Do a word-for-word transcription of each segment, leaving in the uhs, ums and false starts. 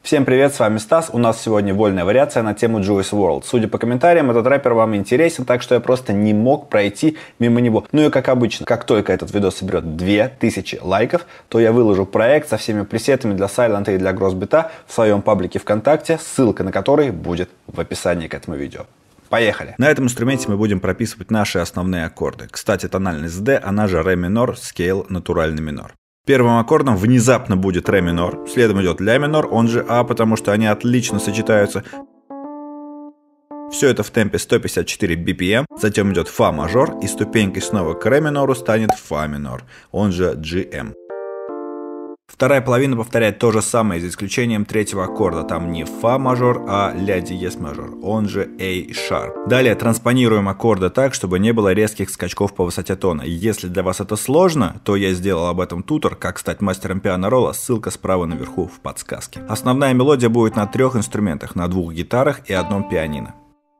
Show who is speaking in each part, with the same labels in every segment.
Speaker 1: Всем привет, с вами Стас. У нас сегодня вольная вариация на тему Juice ворлд. Судя по комментариям, этот рэпер вам интересен, так что я просто не мог пройти мимо него. Ну и как обычно, как только этот видос соберет две тысячи лайков, то я выложу проект со всеми пресетами для Сайлента и для Гроссбита в своем паблике ВКонтакте, ссылка на который будет в описании к этому видео. Поехали! На этом инструменте мы будем прописывать наши основные аккорды. Кстати, тональность D, она же ре минор, скейл натуральный минор. Первым аккордом внезапно будет ре минор, следом идет ля минор, он же А, потому что они отлично сочетаются. Все это в темпе сто пятьдесят четыре би пи эм, затем идет фа мажор и ступенькой снова к ре минору станет фа минор, он же джи эм. Вторая половина повторяет то же самое, за исключением третьего аккорда. Там не фа мажор, а ля диез мажор, он же A sharp. Далее транспонируем аккорды так, чтобы не было резких скачков по высоте тона. Если для вас это сложно, то я сделал об этом тутор, как стать мастером пиано-ролла, ссылка справа наверху в подсказке. Основная мелодия будет на трех инструментах, на двух гитарах и одном пианино.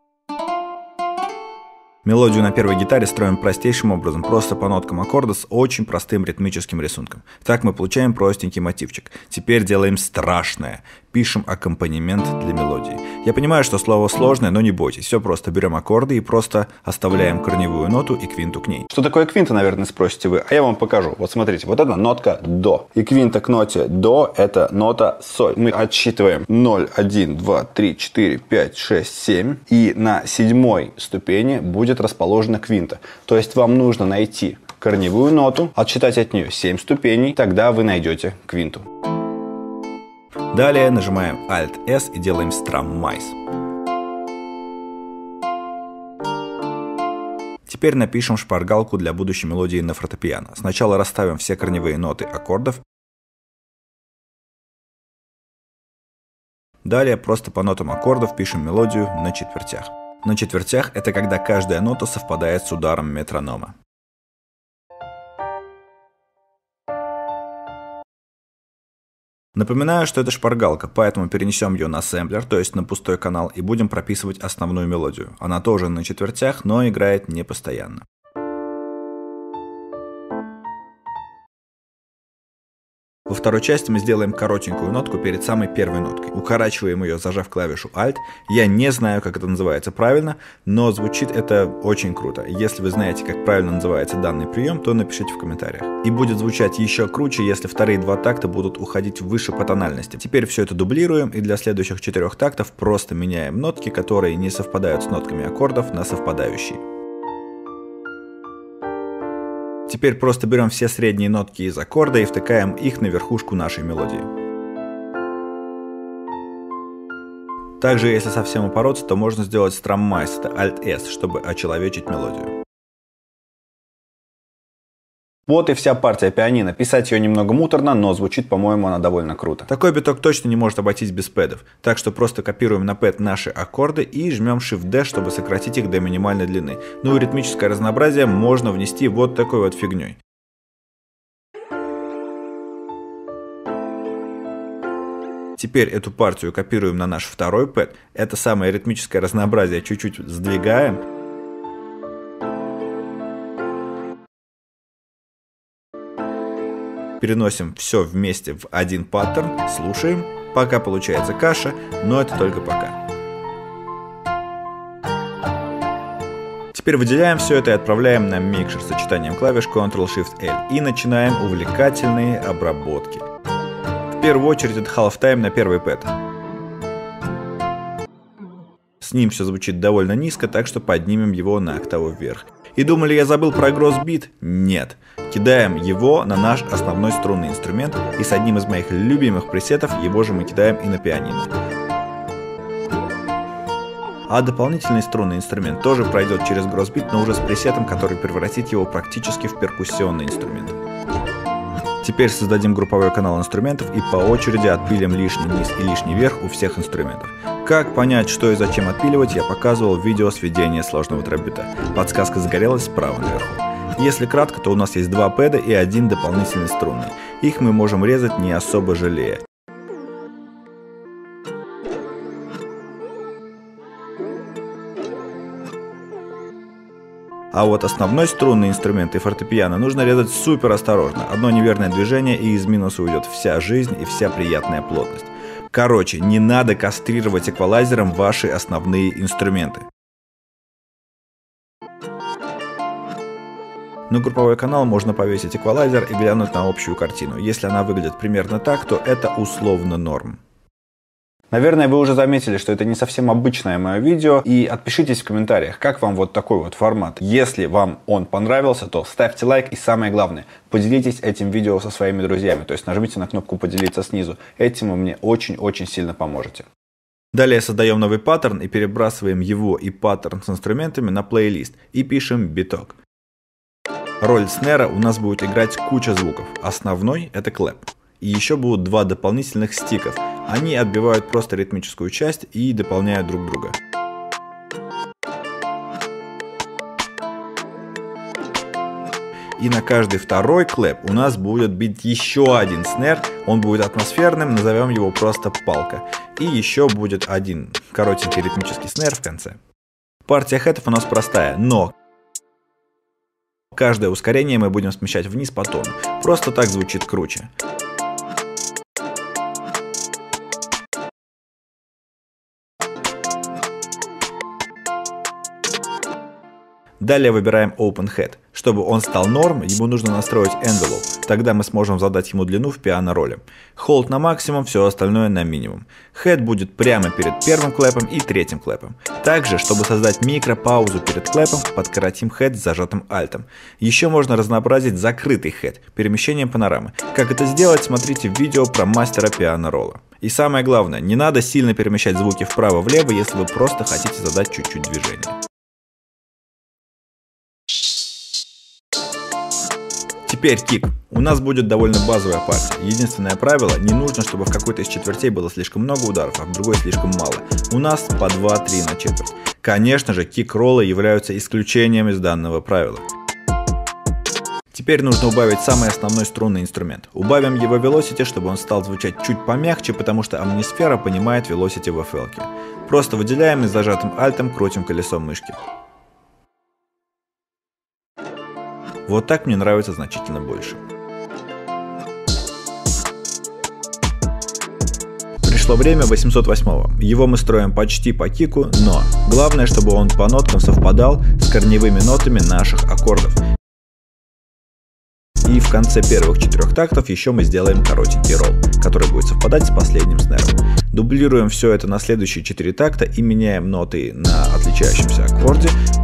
Speaker 1: Мелодию на первой гитаре строим простейшим образом, просто по ноткам аккорда с очень простым ритмическим рисунком. Так мы получаем простенький мотивчик. Теперь делаем страшное. Пишем аккомпанемент для мелодии. Я понимаю, что слово сложное, но не бойтесь. Все просто. Берем аккорды и просто оставляем корневую ноту и квинту к ней. Что такое квинта, наверное, спросите вы. А я вам покажу. Вот смотрите, вот это нотка до. И квинта к ноте до — это нота соль. Мы отсчитываем ноль, один, два, три, четыре, пять, шесть, семь. И на седьмой ступени будет расположена квинта. То есть вам нужно найти корневую ноту, отсчитать от нее семь ступеней, тогда вы найдете квинту. Далее нажимаем Alt S и делаем Strum-Mice. Теперь напишем шпаргалку для будущей мелодии на фортепиано. Сначала расставим все корневые ноты аккордов. Далее просто по нотам аккордов пишем мелодию на четвертях. На четвертях это когда каждая нота совпадает с ударом метронома. Напоминаю, что это шпаргалка, поэтому перенесем ее на сэмплер, то есть на пустой канал, и будем прописывать основную мелодию. Она тоже на четвертях, но играет не постоянно. Во второй части мы сделаем коротенькую нотку перед самой первой ноткой. Укорачиваем ее, зажав клавишу Alt. Я не знаю, как это называется правильно, но звучит это очень круто. Если вы знаете, как правильно называется данный прием, то напишите в комментариях. И будет звучать еще круче, если вторые два такта будут уходить выше по тональности. Теперь все это дублируем, и для следующих четырех тактов просто меняем нотки, которые не совпадают с нотками аккордов, на совпадающие. Теперь просто берем все средние нотки из аккорда и втыкаем их на верхушку нашей мелодии. Также, если совсем упороться, то можно сделать Strum-Mice, это Alt S, чтобы очеловечить мелодию. Вот и вся партия пианино. Писать ее немного муторно, но звучит, по-моему, она довольно круто. Такой биток точно не может обойтись без пэдов. Так что просто копируем на пэд наши аккорды и жмем Shift-D, чтобы сократить их до минимальной длины. Ну и ритмическое разнообразие можно внести вот такой вот фигней. Теперь эту партию копируем на наш второй пэд. Это самое ритмическое разнообразие чуть-чуть сдвигаем. Переносим все вместе в один паттерн, слушаем, пока получается каша, но это только пока. Теперь выделяем все это и отправляем на микшер с сочетанием клавиш контрол-шифт-эль и начинаем увлекательные обработки. В первую очередь это half-time на первый пэд. С ним все звучит довольно низко, так что поднимем его на октаву вверх. И думали, я забыл про гроссбит? Нет. Кидаем его на наш основной струнный инструмент, и с одним из моих любимых пресетов его же мы кидаем и на пианино. А дополнительный струнный инструмент тоже пройдет через гроссбит, но уже с пресетом, который превратит его практически в перкуссионный инструмент. Теперь создадим групповой канал инструментов и по очереди отпилим лишний низ и лишний верх у всех инструментов. Как понять, что и зачем отпиливать, я показывал в видео сведения сложного трэп-бита. Подсказка загорелась справа наверху. Если кратко, то у нас есть два пэда и один дополнительный струнный. Их мы можем резать не особо жалея. А вот основной струнный инструмент и фортепиано нужно резать супер осторожно. Одно неверное движение и из минуса уйдет вся жизнь и вся приятная плотность. Короче, не надо кастрировать эквалайзером ваши основные инструменты. На групповой канал можно повесить эквалайзер и глянуть на общую картину. Если она выглядит примерно так, то это условно норм. Наверное, вы уже заметили, что это не совсем обычное мое видео, и отпишитесь в комментариях, как вам вот такой вот формат. Если вам он понравился, то ставьте лайк, и самое главное, поделитесь этим видео со своими друзьями, то есть нажмите на кнопку «Поделиться» снизу. Этим вы мне очень-очень сильно поможете. Далее создаем новый паттерн и перебрасываем его и паттерн с инструментами на плейлист и пишем биток. Роль снэра у нас будет играть куча звуков. Основной — это клэп. И еще будут два дополнительных стиков. Они отбивают просто ритмическую часть и дополняют друг друга. И на каждый второй клэп у нас будет бить еще один снэр. Он будет атмосферным, назовем его просто палка. И еще будет один коротенький ритмический снэр в конце. Партия хэтов у нас простая, но каждое ускорение мы будем смещать вниз по тону. Просто так звучит круче. Далее выбираем Open Head. Чтобы он стал норм, ему нужно настроить Envelope. Тогда мы сможем задать ему длину в пиано-роли. Hold на максимум, все остальное на минимум. Head будет прямо перед первым клэпом и третьим клэпом. Также, чтобы создать микропаузу перед клэпом, подкоротим Head с зажатым альтом. Еще можно разнообразить закрытый Head перемещением панорамы. Как это сделать, смотрите в видео про мастера пиано-ролла. И самое главное, не надо сильно перемещать звуки вправо-влево, если вы просто хотите задать чуть-чуть движения. Теперь кик. У нас будет довольно базовая партия. Единственное правило, не нужно, чтобы в какой-то из четвертей было слишком много ударов, а в другой слишком мало. У нас по два-три на четверть. Конечно же, кик-роллы являются исключением из данного правила. Теперь нужно убавить самый основной струнный инструмент. Убавим его velocity, чтобы он стал звучать чуть помягче, потому что амнисфера понимает velocity в эф эл-ке. Просто выделяем и с зажатым альтом крутим колесом мышки. Вот так мне нравится значительно больше. Пришло время восемьсот восьмого. Его мы строим почти по кику, но главное, чтобы он по ноткам совпадал с корневыми нотами наших аккордов. И в конце первых четырех тактов еще мы сделаем коротенький ролл, который будет совпадать с последним снэром. Дублируем все это на следующие четыре такта и меняем ноты на отличающемся аккорде.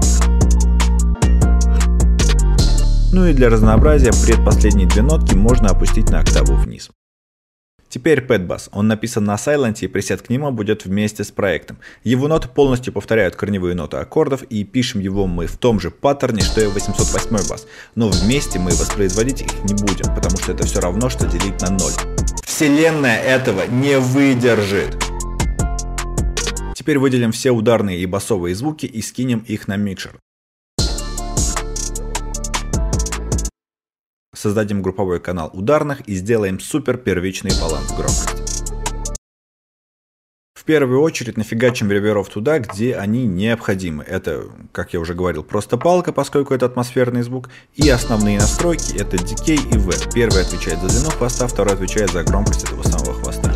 Speaker 1: Ну и для разнообразия предпоследние две нотки можно опустить на октаву вниз. Теперь Pad Bass. Он написан на сайланте, и пресет к нему будет вместе с проектом. Его ноты полностью повторяют корневые ноты аккордов, и пишем его мы в том же паттерне, что и восемьсот восьмой бас. Но вместе мы воспроизводить их не будем, потому что это все равно, что делить на ноль. Вселенная этого не выдержит. Теперь выделим все ударные и басовые звуки и скинем их на микшер. Создадим групповой канал ударных и сделаем супер первичный баланс громкости. В первую очередь нафигачим реверов туда, где они необходимы. Это, как я уже говорил, просто палка, поскольку это атмосферный звук. И основные настройки — это дикей и вэ. Первый отвечает за длину хвоста, второй отвечает за громкость этого самого хвоста.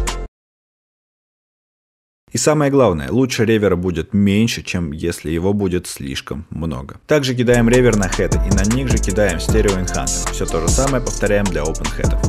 Speaker 1: И самое главное, лучше ревера будет меньше, чем если его будет слишком много. Также кидаем ревер на хеды, и на них же кидаем стерео энхансер. Все то же самое повторяем для open хедов.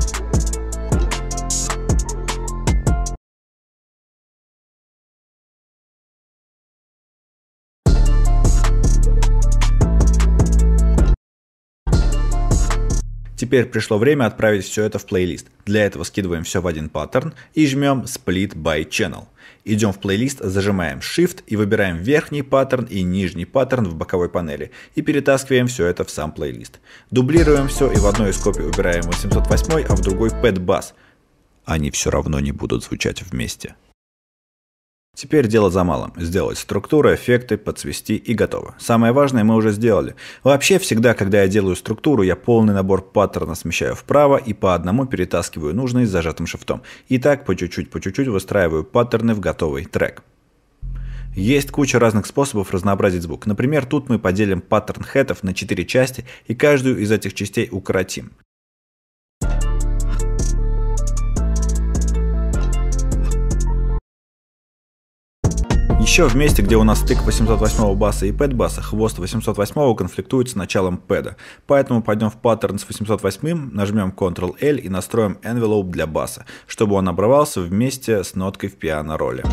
Speaker 1: Теперь пришло время отправить все это в плейлист. Для этого скидываем все в один паттерн и жмем Split by Channel. Идем в плейлист, зажимаем Shift и выбираем верхний паттерн и нижний паттерн в боковой панели и перетаскиваем все это в сам плейлист. Дублируем все и в одной из копий убираем восемьсот восьмой, а в другой Pad Bass. Они все равно не будут звучать вместе. Теперь дело за малым. Сделать структуру, эффекты, подсвести и готово. Самое важное мы уже сделали. Вообще всегда, когда я делаю структуру, я полный набор паттерна смещаю вправо и по одному перетаскиваю нужный с зажатым шифтом. И так по чуть-чуть, по чуть-чуть выстраиваю паттерны в готовый трек. Есть куча разных способов разнообразить звук. Например, тут мы поделим паттерн хэтов на четыре части и каждую из этих частей укоротим. Еще в месте, где у нас стык восемьсот восьмого баса и пэд баса, хвост восемьсот восьмого конфликтует с началом пэда. Поэтому пойдем в паттерн с восемьсот восьмым, нажмем контрол эль и настроим envelope для баса, чтобы он обрывался вместе с ноткой в пиано роли.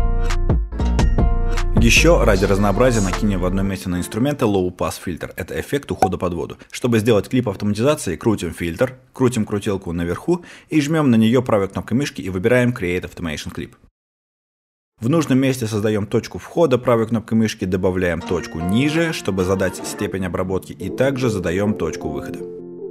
Speaker 1: Еще ради разнообразия накинем в одном месте на инструменты Low Pass Filter. Это эффект ухода под воду. Чтобы сделать клип автоматизации, крутим фильтр, крутим крутилку наверху и жмем на нее правой кнопкой мышки и выбираем Create Automation Clip. В нужном месте создаем точку входа, правой кнопкой мышки добавляем точку ниже, чтобы задать степень обработки, и также задаем точку выхода.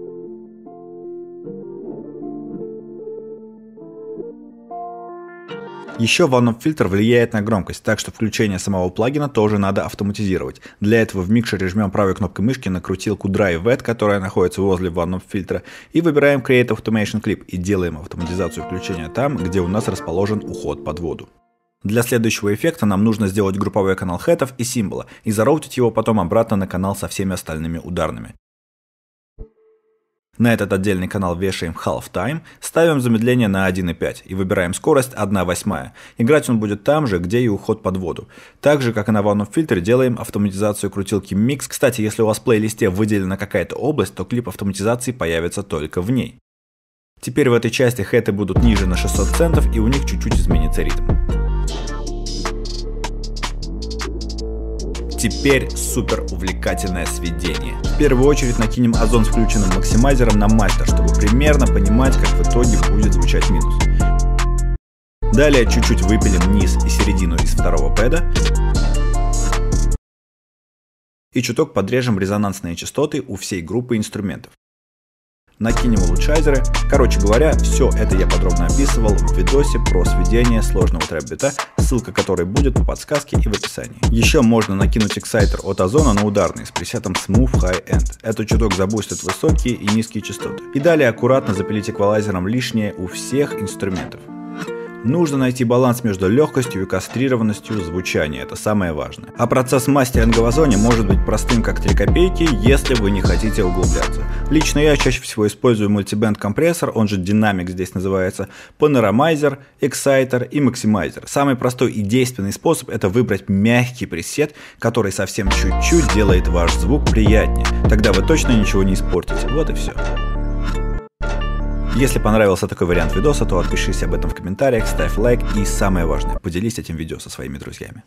Speaker 1: Еще One-Up фильтр влияет на громкость, так что включение самого плагина тоже надо автоматизировать. Для этого в микшере жмем правой кнопкой мышки на крутилку Drive Wet, которая находится возле One-Up фильтра, и выбираем Create Automation Clip и делаем автоматизацию включения там, где у нас расположен уход под воду. Для следующего эффекта нам нужно сделать групповой канал хэтов и символа и зароутить его потом обратно на канал со всеми остальными ударными. На этот отдельный канал вешаем Half Time, ставим замедление на один и пять и выбираем скорость одна восьмая. Играть он будет там же, где и уход под воду. Так же, как и на One-Up фильтре, делаем автоматизацию крутилки Mix. Кстати, если у вас в плейлисте выделена какая-то область, то клип автоматизации появится только в ней. Теперь в этой части хэты будут ниже на шестьсот центов и у них чуть-чуть изменится ритм. Теперь супер увлекательное сведение. В первую очередь накинем озон с включенным максимайзером на мастер, чтобы примерно понимать, как в итоге будет звучать минус. Далее чуть-чуть выпилим низ и середину из второго пэда. И чуток подрежем резонансные частоты у всей группы инструментов. Накинем улучшайзеры. Короче говоря, все это я подробно описывал в видосе про сведение сложного трэп-бита, ссылка которой будет в подсказке и в описании. Еще можно накинуть эксайтер от озона на ударный с пресетом Smooth High End. Это чуток забустит высокие и низкие частоты. И далее аккуратно запилить эквалайзером лишнее у всех инструментов. Нужно найти баланс между легкостью и кастрированностью звучания, это самое важное. А процесс мастеринга в озоне может быть простым как три копейки, если вы не хотите углубляться. Лично я чаще всего использую мультибенд компрессор, он же динамик здесь называется, панорамайзер, эксайтер и максимайзер. Самый простой и действенный способ — это выбрать мягкий пресет, который совсем чуть-чуть делает ваш звук приятнее. Тогда вы точно ничего не испортите. Вот и все. Если понравился такой вариант видоса, то отпишись об этом в комментариях, ставь лайк и самое важное, поделись этим видео со своими друзьями.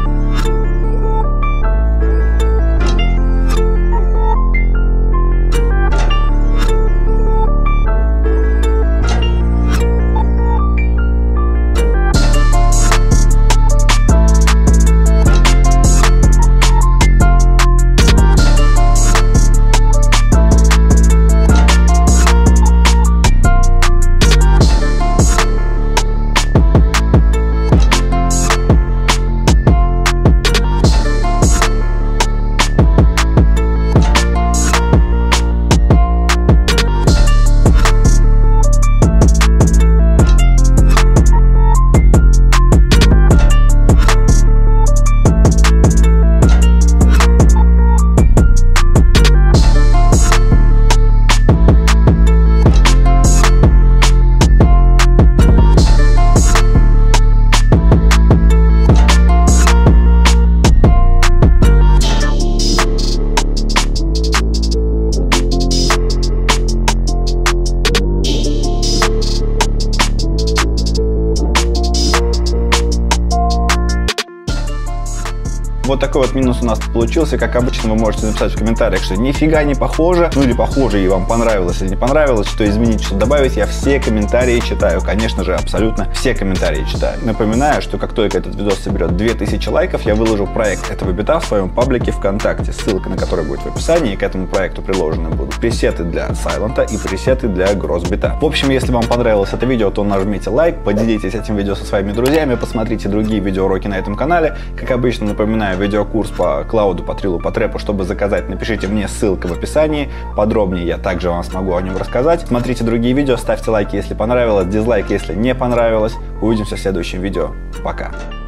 Speaker 2: Вот такой вот минус у нас получился. Как обычно, вы можете написать в комментариях, что нифига не похоже, ну или похоже и вам понравилось или не понравилось, что изменить, что добавить. Я все комментарии читаю, конечно же, абсолютно все комментарии читаю. Напоминаю, что как только этот видос соберет две тысячи лайков, я выложу проект этого бита в своем паблике ВКонтакте, ссылка на который будет в описании, и к этому проекту приложены будут пресеты для сайлента и пресеты для гроссбита. В общем, если вам понравилось это видео, то нажмите лайк, поделитесь этим видео со своими друзьями, посмотрите другие видеоуроки на этом канале. Как обычно, напоминаю, видеокурс по клауду, по трилу, по трэпу. Чтобы заказать, напишите мне, ссылка в описании. Подробнее я также вам смогу о нем рассказать. Смотрите другие видео, ставьте лайки, если понравилось, дизлайк, если не понравилось. Увидимся в следующем видео. Пока!